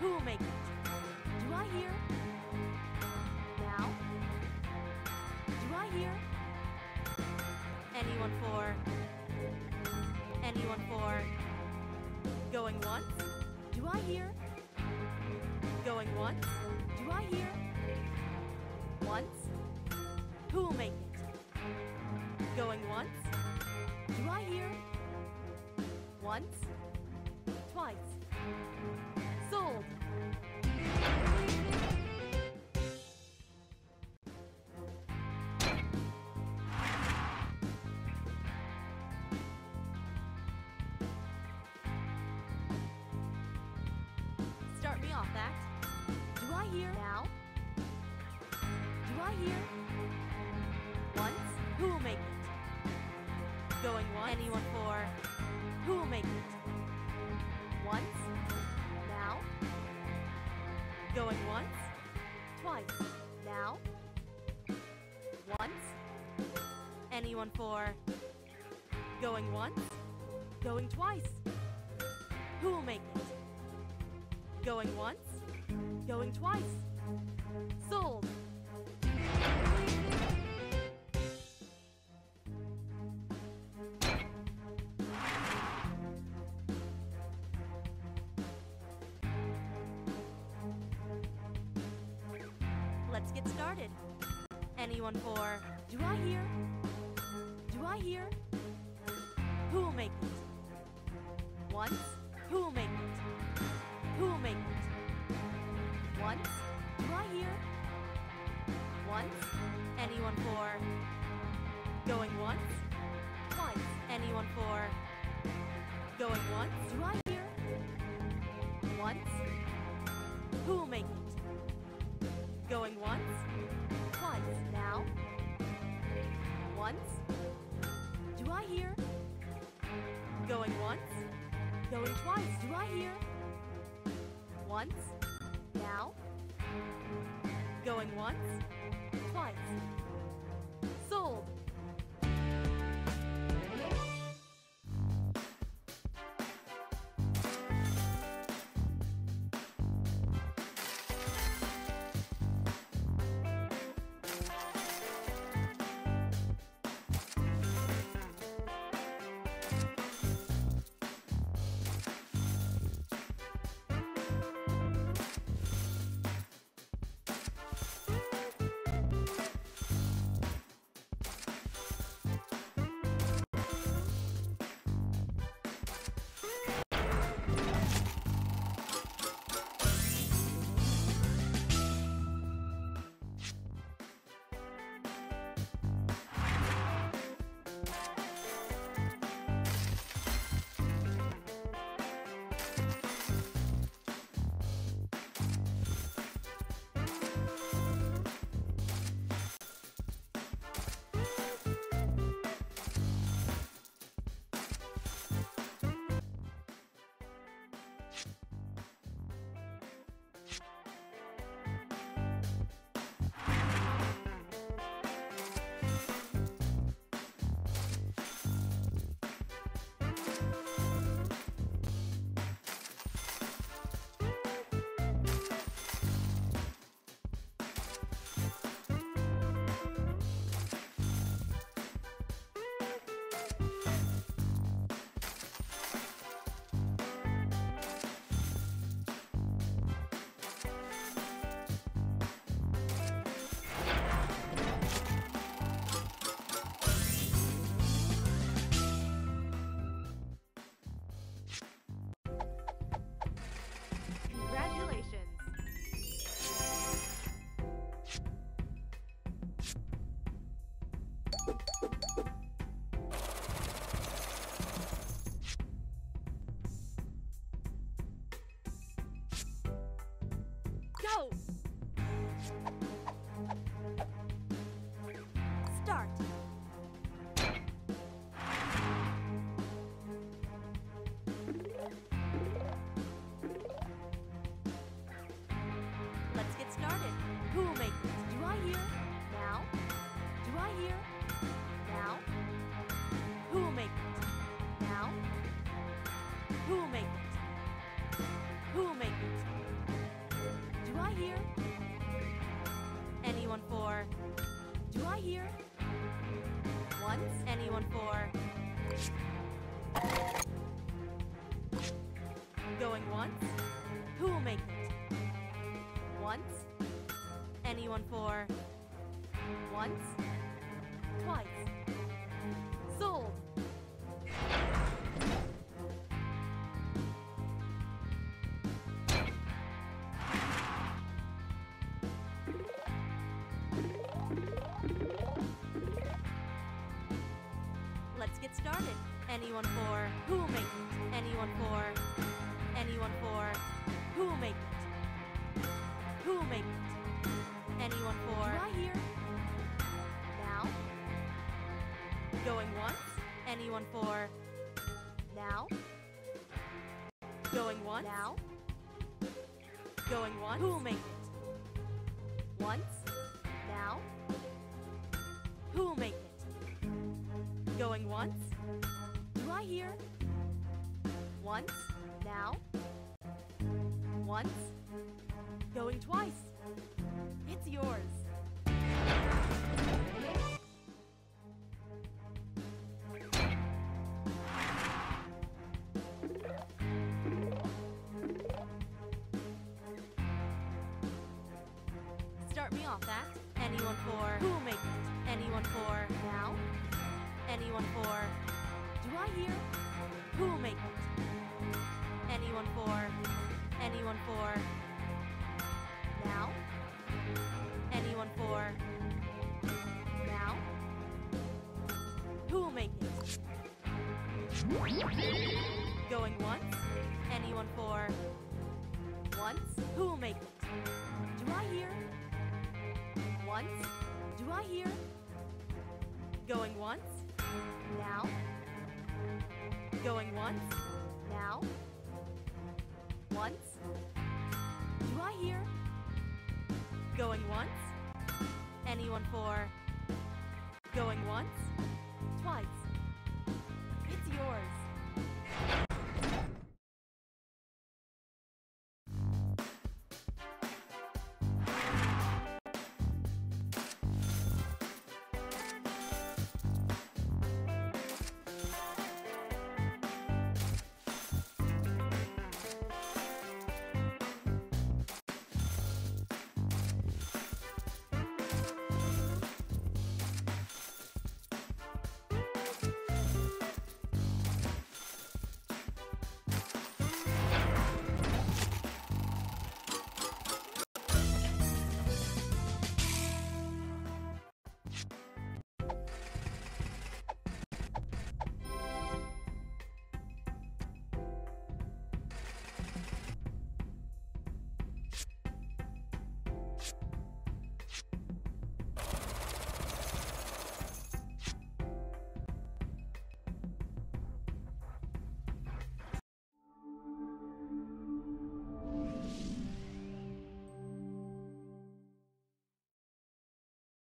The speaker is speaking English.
Who will make it? Do I hear? Now? Do I hear? Anyone for? Anyone for? Going once? Do I hear? Going once? Do I hear? Once? Who will make it? Going once? Do I hear? Once? Twice? Sold! Start me off that. Do I hear? Now? Do I hear? Once? Who will make it? Going once? Anyone for? Who will make it? Once? Now? Going once? Twice? Now? Once? Anyone for? Going once? Going twice? Who will make it? Going once? Going twice? Sold! Let's get started. Anyone for? Do I hear? Do I hear? Who will make it? Once? Who will make it? Who will make it? Once? Do I hear? Once? Anyone for? Going once? Twice? Anyone for? Going once? Do I hear? Once? Who will make it? Going once? Twice? Now? Once? Do I hear? Going once? Going twice? Do I hear? Once? Now? Going once? Twice? Sold! Go! Start! Let's get started. Who will make this? Do I hear? Now? Do I hear? Now? Who will make it? Now? Who will make it? Who will make it? Anyone for? Going once? Who will make it? Once? Anyone for? Once? Twice? Sold! Let's get started. Anyone for? Who will make it? Anyone for? Anyone for? Who will make it? Who will make it? Anyone for? Do I hear? Now? Going once? Anyone for? Now? Going once? Now? Going once? Who will make it? Once? Now? Who will make it? Going once? Do I hear? Once? Now? Once? Going twice? It's yours. Start me off that. Anyone for? Who will make it? Anyone for? Now? Anyone for? Do I hear? Who will make it? Anyone for? Anyone for? Now? Anyone for? Now? Who will make it? Going once? Anyone for? Once? Who will make it? Do I hear? Once? Do I hear? Going once? Now? Going once? Now? Once? Do I hear? Going once? Anyone for? Going once? Twice? It's yours.